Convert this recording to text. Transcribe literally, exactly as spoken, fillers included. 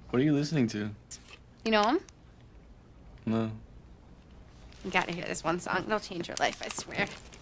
What are you listening to? You know him? No. You gotta hear this one song. It'll change your life, I swear.